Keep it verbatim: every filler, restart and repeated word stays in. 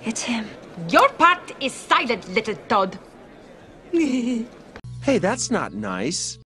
It's him. Your part is silent, little toad. Hey, that's not nice.